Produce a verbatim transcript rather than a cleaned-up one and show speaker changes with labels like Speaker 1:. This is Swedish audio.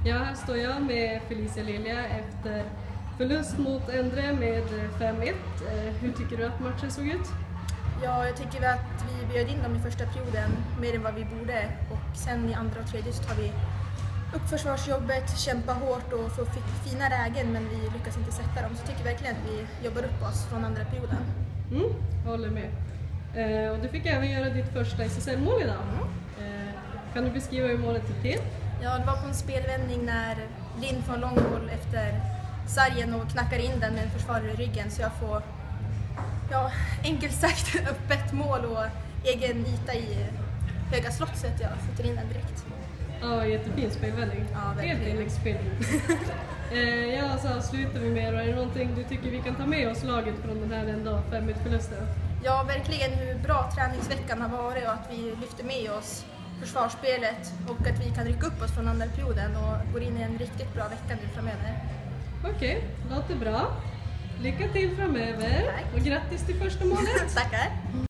Speaker 1: Ja, här står jag med Felicia Lilja efter förlust mot Endre med fem ett. Hur tycker du att matchen såg ut?
Speaker 2: Ja, jag tycker att vi bjöd in dem i första perioden mer än vad vi borde, och sen i andra och tredje så tar vi upp försvarsjobbet, kämpar hårt och får fina lägen, men vi lyckas inte sätta dem. Så jag tycker verkligen att vi jobbar upp oss från andra perioden.
Speaker 1: Mm, håller med. Eh, och du fick även göra ditt första S S L-mål idag.
Speaker 2: Mm.
Speaker 1: Eh, kan du beskriva hur målet gick till?
Speaker 2: Ja, det var på en spelvändning när Lind får en lång boll efter sargen och knackar in den med en försvarare i ryggen, så jag får, ja, enkelt sagt öppet mål och egen yta i höga slott, så att jag sätter in den direkt.
Speaker 1: Ja, jättefin spelvändning.
Speaker 2: Ja,
Speaker 1: helt enligt spelvändning. eh, ja, så avslutar vi med, och är det någonting du tycker vi kan ta med oss laget från den här ändå fem ett-förlusten?
Speaker 2: Ja, verkligen hur bra träningsveckan har varit och att vi lyfter med oss försvarsspelet och att vi kan rycka upp oss från andra perioden och går in i en riktigt bra vecka nu framöver.
Speaker 1: Okej, låter bra. Lycka till framöver.
Speaker 2: Tack.
Speaker 1: Och grattis till första målet.
Speaker 2: Tackar.